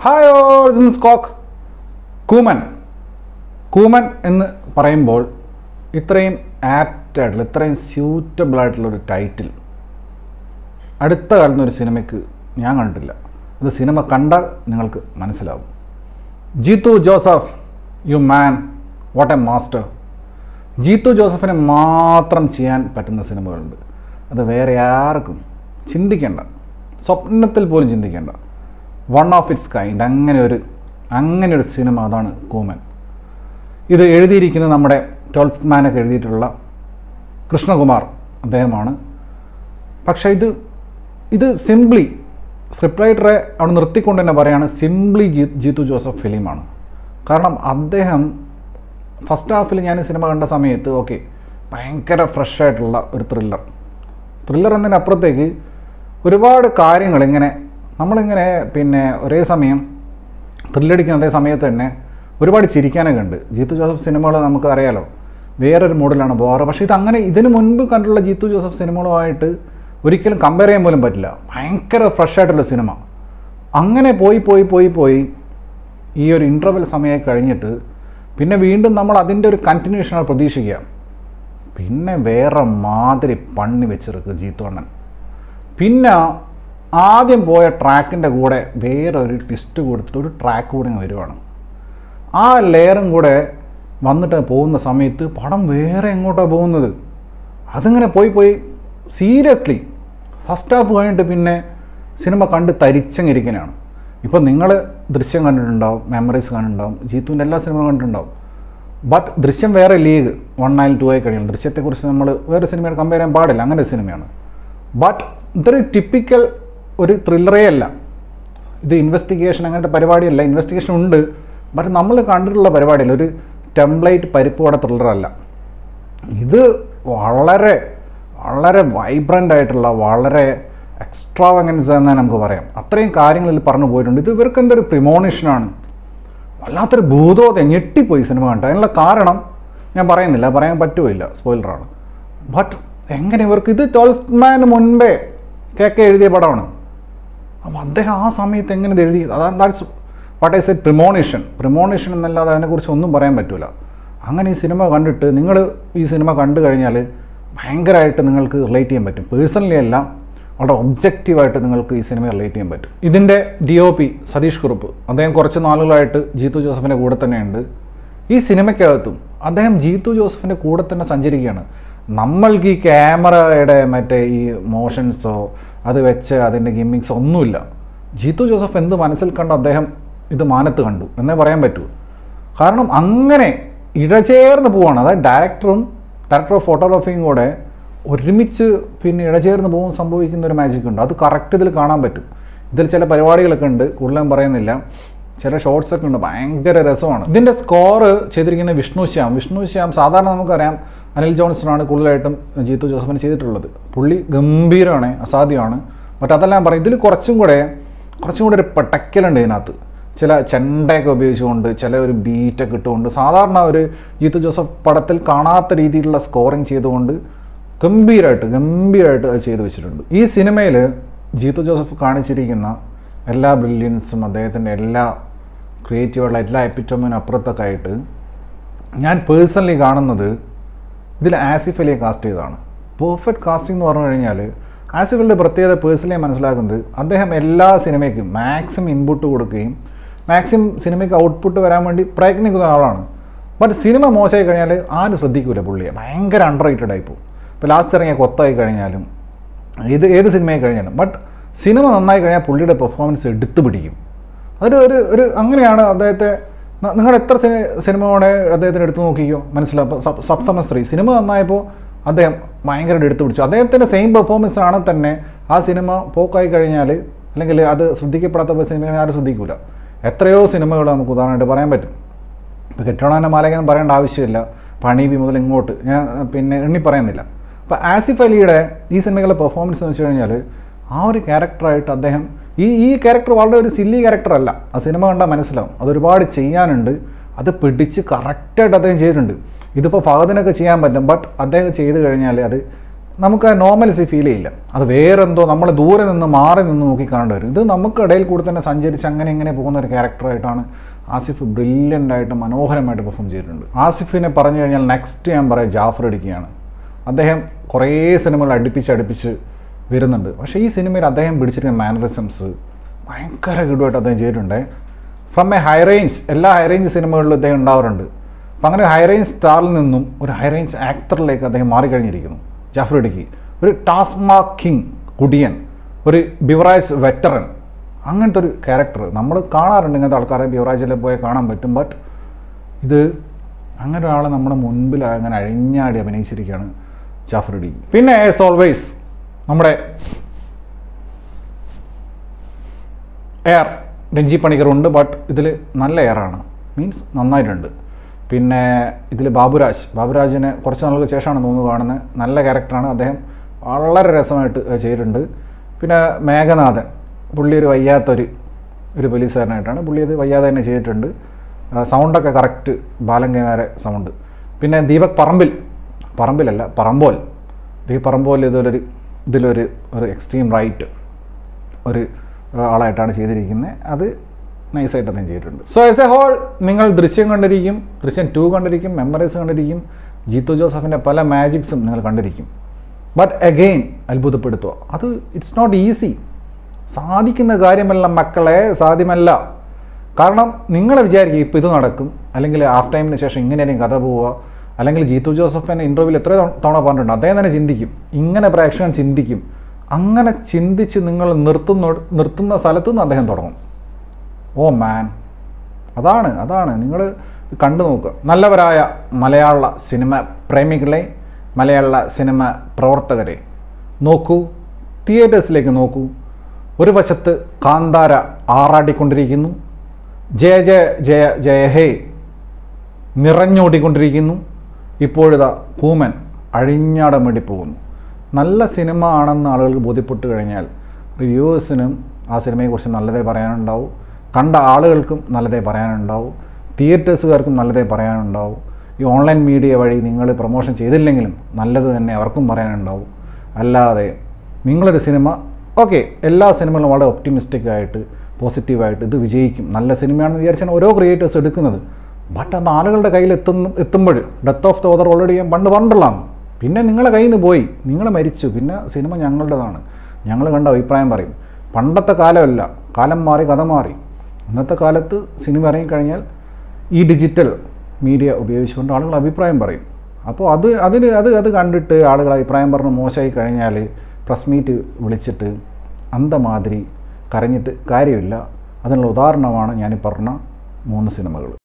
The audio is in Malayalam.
ഹായ് ഓൾ, ദിസ് ഈസ് കോക്ക്. കൂമൻ. കൂമൻ എന്ന് പറയുമ്പോൾ ഇത്രയും ആപ്റ്റ് ആയിട്ടുള്ള, ഇത്രയും സ്യൂറ്റബിൾ ആയിട്ടുള്ളൊരു ടൈറ്റിൽ അടുത്ത കാലത്ത് ഒരു സിനിമയ്ക്ക് ഞാൻ കണ്ടിട്ടില്ല. അത് സിനിമ കണ്ടാൽ നിങ്ങൾക്ക് മനസ്സിലാവും. Jeethu Joseph, you man, what a master. Jeethu ജോസഫിനെ മാത്രം ചെയ്യാൻ പറ്റുന്ന സിനിമകളുണ്ട്. അത് വേറെ ആർക്കും ചിന്തിക്കേണ്ട, സ്വപ്നത്തിൽ പോലും ചിന്തിക്കേണ്ട. One of its kind. അങ്ങനെ ഒരു സിനിമ, അതാണ് കൂമൻ. ഇത് എഴുതിയിരിക്കുന്നത് നമ്മുടെ 12th മാനൊക്കെ എഴുതിയിട്ടുള്ള കൃഷ്ണകുമാർ അദ്ദേഹമാണ്. പക്ഷേ ഇത് സിംപ്ലി സ്ക്രിപ്റ്റ് റൈറ്ററെ അവിടെ നിർത്തിക്കൊണ്ട് തന്നെ പറയുകയാണ്, സിംപ്ലി ജീത്തു ജോസഫ് ഫിലിമാണ്. കാരണം അദ്ദേഹം ഫസ്റ്റ് ഹാഫിൽ ഞാൻ സിനിമ കണ്ട സമയത്ത് ഓക്കെ, ഭയങ്കര ഫ്രഷ് ആയിട്ടുള്ള ഒരു ത്രില്ലർ എന്നതിനപ്പുറത്തേക്ക് ഒരുപാട് കാര്യങ്ങൾ നമ്മളിങ്ങനെ ഒരേ സമയം ത്രില്ലടിക്കുന്ന അതേ സമയത്ത് തന്നെ ഒരുപാട് ചിരിക്കാനൊക്കെ ഉണ്ട്. ജീത്തു ജോസഫ് സിനിമകൾ നമുക്ക് അറിയാലോ, വേറൊരു മോഡലാണ് പോകാറ്. പക്ഷേ ഇതിന് മുൻപ് കണ്ടുള്ള ജീത്തു ജോസഫ് സിനിമകളുമായിട്ട് ഒരിക്കലും കമ്പയർ ചെയ്യാൻ പോലും പറ്റില്ല. ഭയങ്കര ഫ്രഷ് ആയിട്ടുള്ള സിനിമ. അങ്ങനെ പോയി ഈ ഒരു ഇൻ്റർവെൽ സമയം കഴിഞ്ഞിട്ട് പിന്നെ വീണ്ടും നമ്മൾ അതിൻ്റെ ഒരു കണ്ടിന്യൂഷനാണ് പ്രതീക്ഷിക്കുക. പിന്നെ വേറെ മാതിരി പണി വെച്ചെടുക്കുക ജീത്തു അണ്ണൻ. പിന്നെ ആദ്യം പോയ ട്രാക്കിൻ്റെ കൂടെ വേറെ ഒരു ട്വിസ്റ്റ് കൊടുത്തിട്ട് ഒരു ട്രാക്ക് കൂടെ വരുവാണ്. ആ ലെയറും കൂടെ വന്നിട്ട് പോകുന്ന സമയത്ത് പടം വേറെ എങ്ങോട്ടാണ് പോകുന്നത്. അതിങ്ങനെ പോയി സീരിയസ്ലി ഫസ്റ്റ് ഹാഫ് കഴിഞ്ഞിട്ട് പിന്നെ സിനിമ കണ്ട് തരിച്ചങ്ങിരിക്കാനാണ്. ഇപ്പം നിങ്ങൾ ദൃശ്യം കണ്ടിട്ടുണ്ടാവും, മെമ്മറീസ് കണ്ടിട്ടുണ്ടാവും, ജീത്തുവിൻ്റെ എല്ലാ സിനിമകളും കണ്ടിട്ടുണ്ടാവും. ബട്ട് ദൃശ്യം വേറെ ലീഗ് 1 ആയി 2 ആയി കഴിയണം. ദൃശ്യത്തെക്കുറിച്ച് നമ്മൾ വേറെ സിനിമയോട് കമ്പയർ ചെയ്യാൻ പാടില്ല, അങ്ങനെ ഒരു സിനിമയാണ്. ബട്ട് ഇതൊരു ടിപ്പിക്കൽ ഒരു ത്രില്ലറേ അല്ല. ഇത് ഇൻവെസ്റ്റിഗേഷൻ അങ്ങനത്തെ പരിപാടിയല്ല. ഇൻവെസ്റ്റിഗേഷൻ ഉണ്ട്, ബട്ട് നമ്മൾ കണ്ടിട്ടുള്ള പരിപാടിയല്ല. ഒരു ടെംപ്ലേറ്റ് പരിപ്പോടെ ത്രില്ലറല്ല. ഇത് വളരെ വളരെ വൈബ്രൻ്റ് ആയിട്ടുള്ള, വളരെ എക്സ്ട്രാവഗൻസ് എന്ന് നമുക്ക് പറയാം. അത്രയും കാര്യങ്ങളിൽ പറഞ്ഞു പോയിട്ടുണ്ട്. ഇത് ഇവർക്ക് എന്തൊരു പ്രിമോണിഷനാണ്, വല്ലാത്തൊരു ഭൂതോദയം. ഞെട്ടിപ്പോയി സിനിമ കണ്ടത്. അതിനുള്ള കാരണം ഞാൻ പറയുന്നില്ല, പറയാൻ പറ്റുമില്ല, സ്പോയിലറാണ്. ബട്ട് എങ്ങനെ ഇവർക്ക് ഇത് 12th മാന് മുൻപേ കേക്ക് എഴുതിയ പടമാണ്. അപ്പം അദ്ദേഹം ആ സമയത്ത് എങ്ങനെ ഇത് എഴുതി, that's what I said, premonition എന്നല്ലാതെ അതിനെക്കുറിച്ച് ഒന്നും പറയാൻ പറ്റില്ല. അങ്ങനെ ഈ സിനിമ കണ്ടിട്ട് നിങ്ങൾ ഈ സിനിമ കണ്ടു കഴിഞ്ഞാൽ ഭയങ്കരമായിട്ട് നിങ്ങൾക്ക് റിലേറ്റ് ചെയ്യാൻ പറ്റും. പേഴ്സണലി അല്ല, വളരെ ഒബ്ജക്റ്റീവായിട്ട് നിങ്ങൾക്ക് ഈ സിനിമ റിലേറ്റ് ചെയ്യാൻ പറ്റും. ഇതിൻ്റെ DOP സതീഷ് കുറുപ്പ്, അദ്ദേഹം കുറച്ച് നാളുകളായിട്ട് ജീത്തു ജോസഫിൻ്റെ കൂടെ തന്നെയുണ്ട്. ഈ സിനിമയ്ക്കകത്തും അദ്ദേഹം ജീത്തു ജോസഫിൻ്റെ കൂടെ തന്നെ സഞ്ചരിക്കുകയാണ്. നമ്മൾക്ക് ഈ ക്യാമറയുടെ മറ്റേ ഈ മോഷൻസോ അത് വെച്ച് അതിൻ്റെ ഗിമ്മിങ്സോ ഒന്നുമില്ല. ജീത്തു ജോസഫ് എന്ത് മനസ്സിൽ കണ്ടോ അദ്ദേഹം ഇത് മാനത്ത് കണ്ടു എന്നേ പറയാൻ പറ്റൂ. കാരണം അങ്ങനെ ഇഴചേർന്ന് പോവാണ്. അതായത് ഡയറക്ടർ ഓഫ് ഫോട്ടോഗ്രാഫിയും കൂടെ ഒരുമിച്ച് പിന്നെ ഇഴചേർന്ന് പോകുമ്പോൾ സംഭവിക്കുന്ന ഒരു മാജിക് ഉണ്ട്. അത് കറക്റ്റ് ഇതിൽ കാണാൻ പറ്റും. ഇതിൽ ചില പരിപാടികളൊക്കെ ഉണ്ട്, കൂടുതലും പറയുന്നില്ല. ചില ഷോർട്സൊക്കെ ഉണ്ട്, ഭയങ്കര രസമാണ്. ഇതിൻ്റെ സ്കോർ ചെയ്തിരിക്കുന്നത് വിഷ്ണു ശ്യാം. സാധാരണ നമുക്കറിയാം അനിൽ ജോൺസണാണ് കൂടുതലായിട്ടും ജീത്തു ജോസഫിന് ചെയ്തിട്ടുള്ളത്. പുള്ളി ഗംഭീരമാണ്, അസാധ്യമാണ്. ബട്ട് അതെല്ലാം പറയും. ഇതിൽ കുറച്ചും കൂടെ ഒരു പടക്കലുണ്ട് ഇതിനകത്ത്. ചില ചെണ്ടയൊക്കെ ഉപയോഗിച്ചുകൊണ്ട്, ചില ഒരു ബീറ്റൊക്കെ ഇട്ടുകൊണ്ട്, സാധാരണ ഒരു ജീത്തു ജോസഫ് പടത്തിൽ കാണാത്ത രീതിയിലുള്ള സ്കോറിങ് ചെയ്തുകൊണ്ട് ഗംഭീരമായിട്ട് അത് ചെയ്തു വെച്ചിട്ടുണ്ട്. ഈ സിനിമയിൽ ജീത്തു ജോസഫ് കാണിച്ചിരിക്കുന്ന എല്ലാ ബ്രില്യൻസും, അദ്ദേഹത്തിൻ്റെ എല്ലാ ക്രിയേറ്റീവായിട്ടുള്ള എല്ലാ എപ്പിറ്റോമിനും അപ്പുറത്തൊക്കെ ആയിട്ട് ഞാൻ പേഴ്സണലി കാണുന്നത് ഇതിൽ ആസിഫ് അലിയെ കാസ്റ്റ് ചെയ്തതാണ്. പെർഫെക്റ്റ് കാസ്റ്റിംഗ് എന്ന് പറഞ്ഞു കഴിഞ്ഞാൽ ആസിഫ് അലിയുടെ പ്രത്യേകത പേഴ്സണലി മനസ്സിലാക്കുന്നത്, അദ്ദേഹം എല്ലാ സിനിമയ്ക്കും മാക്സിമം ഇൻപുട്ട് കൊടുക്കുകയും മാക്സിമം സിനിമയ്ക്ക് ഔട്ട്പുട്ട് വരാൻ വേണ്ടി പ്രയത്നിക്കുന്ന ആളാണ്. ബട്ട് സിനിമ മോശമായി കഴിഞ്ഞാൽ ആരും ശ്രദ്ധിക്കില്ല പുള്ളിയെ. ഭയങ്കര അണ്ടർ റേറ്റഡ് ആയിപ്പോവും. ഇപ്പോൾ ലാസ്റ്റ് ഇറങ്ങിയ കൊത്തായി കഴിഞ്ഞാലും ഏത് സിനിമയായി കഴിഞ്ഞാലും. ബട്ട് സിനിമ നന്നായി കഴിഞ്ഞാൽ പുള്ളിയുടെ പെർഫോമൻസ് എടുത്തു പിടിക്കും. ഒരു അങ്ങനെയാണ് അദ്ദേഹത്തെ. നിങ്ങൾ എത്ര സിനിമയോടെ അദ്ദേഹത്തിന് എടുത്തു നോക്കിക്കോ, മനസ്സിലാവും. സപ്തമസ്ത്രീ സിനിമ നന്നായപ്പോൾ അദ്ദേഹം ഭയങ്കരമായിട്ട് എടുത്തു പിടിച്ചു. അദ്ദേഹത്തിൻ്റെ സെയിം പെർഫോമൻസ് ആണ് തന്നെ ആ സിനിമ പോക്കായി കഴിഞ്ഞാൽ, അല്ലെങ്കിൽ അത് ശ്രദ്ധിക്കപ്പെടാത്ത സിനിമ ആരും ശ്രദ്ധിക്കില്ല. എത്രയോ സിനിമകൾ നമുക്ക് ഉദാഹരണമായിട്ട് പറയാൻ പറ്റും. ഇപ്പോൾ കെട്ടോണാൻ്റെ മാലയ്ക്കൊന്നും പറയേണ്ട ആവശ്യമില്ല. പണീബി മുതൽ ഇങ്ങോട്ട് ഞാൻ പിന്നെ എണ്ണി പറയുന്നില്ല. അപ്പോൾ ആസിഫ് അലിയുടെ ഈ സിനിമകളുടെ പെർഫോമൻസ് എന്ന് വെച്ച് കഴിഞ്ഞാൽ ആ ഒരു ക്യാരക്ടറായിട്ട് അദ്ദേഹം ഈ ക്യാരക്ടർ വളരെ ഒരു സില്ലി ക്യാരക്ടറല്ല. ആ സിനിമ കണ്ടാൽ മനസ്സിലാവും. അതൊരുപാട് ചെയ്യാനുണ്ട്. അത് പിടിച്ച് കറക്റ്റായിട്ട് അദ്ദേഹം ചെയ്തിട്ടുണ്ട്. ഇതിപ്പോൾ ഫഹദിനൊക്കെ ചെയ്യാൻ പറ്റും. ബട്ട് അദ്ദേഹം ചെയ്ത് കഴിഞ്ഞാൽ അത് നമുക്ക് നോർമൽസി ഫീൽ ചെയ്യില്ല. അത് വേറെന്തോ നമ്മൾ ദൂരെ നിന്ന് മാറി നിന്ന് നോക്കി കാണേണ്ടി വരും. ഇത് നമുക്ക് ഇടയിൽ കൂടി തന്നെ സഞ്ചരിച്ച് അങ്ങനെ ഇങ്ങനെ പോകുന്ന ഒരു ക്യാരക്ടറായിട്ടാണ് ആസിഫ് ബ്രില്യൻ്റായിട്ട് മനോഹരമായിട്ട് പെർഫോം ചെയ്തിട്ടുണ്ട്. ആസിഫിനെ പറഞ്ഞു കഴിഞ്ഞാൽ നെക്സ്റ്റ് ഞാൻ പറയാം ജാഫർ ഇടുക്കിയാണ്. അദ്ദേഹം കുറേ സിനിമകൾ അടുപ്പിച്ച് വരുന്നുണ്ട്. പക്ഷേ ഈ സിനിമയിൽ അദ്ദേഹം പിടിച്ചിരിക്കുന്ന മാനറിസംസ് ഭയങ്കര ഗുഡായിട്ട് അദ്ദേഹം ചെയ്തിട്ടുണ്ട്. ഫ്രം എ ഹൈ റേഞ്ച്, എല്ലാ ഹൈ റേഞ്ച് സിനിമകളിലും അദ്ദേഹം ഉണ്ടാവാറുണ്ട്. അപ്പം അങ്ങനെ ഹൈ റേഞ്ച് സ്റ്റാറിൽ നിന്നും ഒരു ഹൈ റേഞ്ച് ആക്ടറിലേക്ക് അദ്ദേഹം മാറിക്കഴിഞ്ഞിരിക്കുന്നു ജാഫർ ഇടുക്കി. ഒരു ടാസ്മാ കിങ് കുടിയൻ, ഒരു ബിവറേജ് വെറ്ററൻ, അങ്ങനത്തെ ഒരു ക്യാരക്ടർ നമ്മൾ കാണാറുണ്ട്. ഇങ്ങനത്തെ ആൾക്കാരെ ബിവറേജിൽ പോയി കാണാൻ പറ്റും. ബട്ട് ഇത് അങ്ങനെ ഒരാളെ നമ്മുടെ മുൻപിൽ അങ്ങനെ അഴിഞ്ഞാടി അഭിനയിച്ചിരിക്കുകയാണ് ജാഫർ ഇടുക്കി. പിന്നെ ആസ് ഓൾവേസ് നമ്മുടെ എയർ രഞ്ജി പണിക്കറുണ്ട്. ബട്ട് ഇതിൽ നല്ല എയറാണ്, മീൻസ് നന്നായിട്ടുണ്ട്. പിന്നെ ഇതിൽ ബാബുരാജിനെ കുറച്ച് നാളുകൾക്ക് ശേഷമാണ് തോന്നുന്നു കാണുന്നത്. നല്ല ക്യാരക്ടറാണ്, അദ്ദേഹം വളരെ രസമായിട്ട് ചെയ്തിട്ടുണ്ട്. പിന്നെ മേഘനാഥൻ, പുള്ളി ഒരു വയ്യാത്തൊരു പോലീസുകാരനായിട്ടാണ് പുള്ളി അത് വയ്യാതെ തന്നെ ചെയ്തിട്ടുണ്ട്. സൗണ്ടൊക്കെ കറക്റ്റ് ബാലൻ കൈനാരെ സൗണ്ട്. പിന്നെ ദീപക് പറമ്പോൽ ഇതിലൊരു എക്സ്ട്രീം റൈറ്റ് ഒരു ആളായിട്ടാണ് ചെയ്തിരിക്കുന്നത്. അത് നൈസായിട്ട് അദ്ദേഹം ചെയ്തിട്ടുണ്ട്. സോ ആസ് എ ഹോൾ നിങ്ങൾ ദൃശ്യം കണ്ടിരിക്കും, ദൃശ്യം 2 കണ്ടിരിക്കും, മെമ്മറീസ് കണ്ടിരിക്കും, ജീത്തു ജോസഫിൻ്റെ പല മാജിക്സും നിങ്ങൾ കണ്ടിരിക്കും. ബട്ട് അഗെയിൻ അത്ഭുതപ്പെടുത്തുക, അത് ഇറ്റ്സ് നോട്ട് ഈസി. സാധിക്കുന്ന കാര്യമല്ല മക്കളെ, സാധ്യമല്ല. കാരണം നിങ്ങൾ വിചാരിക്കും ഇപ്പോൾ ഇത് നടക്കും, അല്ലെങ്കിൽ ഹാഫ് ടൈമിന് ശേഷം ഇങ്ങനെയായിരിക്കും കഥ പോവുക, അല്ലെങ്കിൽ ജീത്തു ജോസഫിൻ്റെ ഇൻ്റർവ്യൂവിൽ എത്ര തവണ പറഞ്ഞിട്ടുണ്ട്, അദ്ദേഹം തന്നെ ചിന്തിക്കും, ഇങ്ങനെ പ്രേക്ഷകൻ ചിന്തിക്കും. അങ്ങനെ ചിന്തിച്ച് നിങ്ങൾ നിർത്തുന്ന സ്ഥലത്തു നിന്ന് അദ്ദേഹം തുടങ്ങും. ഓ മാൻ, അതാണ് നിങ്ങൾ കണ്ടു നോക്കുക. നല്ലവരായ മലയാള സിനിമ പ്രേമികളെ, മലയാള സിനിമ പ്രവർത്തകരെ നോക്കൂ, തിയേറ്റേഴ്സിലേക്ക് നോക്കൂ. ഒരു വശത്ത് കാന്താര ആറാടിക്കൊണ്ടിരിക്കുന്നു, ജയ ജയ ജയ ജയ ഹേ നിറഞ്ഞോടിക്കൊണ്ടിരിക്കുന്നു. ഇപ്പോഴിതാ കൂമൻ അഴിഞ്ഞാടം വേണ്ടി പോകുന്നു. നല്ല സിനിമ ആണെന്ന് ആളുകൾക്ക് ബോധ്യപ്പെട്ട് കഴിഞ്ഞാൽ റിവ്യൂവേഴ്സിനും ആ സിനിമയെക്കുറിച്ച് നല്ലതേ പറയാനുണ്ടാവും, കണ്ട ആളുകൾക്കും നല്ലതേ പറയാനുണ്ടാവും, തിയേറ്റേഴ്സുകാർക്കും നല്ലതേ പറയാനുണ്ടാവും. ഈ ഓൺലൈൻ മീഡിയ വഴി നിങ്ങൾ പ്രൊമോഷൻ ചെയ്തില്ലെങ്കിലും നല്ലത് തന്നെ അവർക്കും പറയാനുണ്ടാവും. അല്ലാതെ നിങ്ങളൊരു സിനിമ ഓക്കെ, എല്ലാ സിനിമകളും വളരെ ഒപ്റ്റിമിസ്റ്റിക്കായിട്ട് പോസിറ്റീവായിട്ട് ഇത് വിജയിക്കും, നല്ല സിനിമയാണെന്ന് വിചാരിച്ചാണ് ഓരോ ക്രിയേറ്റേഴ്സ് എടുക്കുന്നത്. ബട്ട് അത് ആളുകളുടെ കയ്യിൽ എത്തുമ്പോൾ death of the author already ഞാൻ പറഞ്ഞിട്ടുള്ളതാണ്. പിന്നെ നിങ്ങളെ കയ്യിൽ നിന്ന് പോയി, നിങ്ങൾ മരിച്ചു, പിന്നെ സിനിമ ഞങ്ങളുടേതാണ്, ഞങ്ങൾ കണ്ട അഭിപ്രായം പറയും. പണ്ടത്തെ കാലമല്ല, കാലം മാറി, കഥ മാറി. ഇന്നത്തെ കാലത്ത് സിനിമ ഇറങ്ങിക്കഴിഞ്ഞാൽ ഈ ഡിജിറ്റൽ മീഡിയ ഉപയോഗിച്ചുകൊണ്ട് ആളുകൾ അഭിപ്രായം പറയും. അപ്പോൾ അത് കണ്ടിട്ട് ആളുകൾ അഭിപ്രായം പറഞ്ഞ് മോശമായി കഴിഞ്ഞാൽ പ്രസ് മീറ്റ് വിളിച്ചിട്ട് അന്തമാതിരി കരഞ്ഞിട്ട് കാര്യമില്ല. അതിനുള്ള ഉദാഹരണമാണ് ഞാനീ പറഞ്ഞ 3 സിനിമകൾ.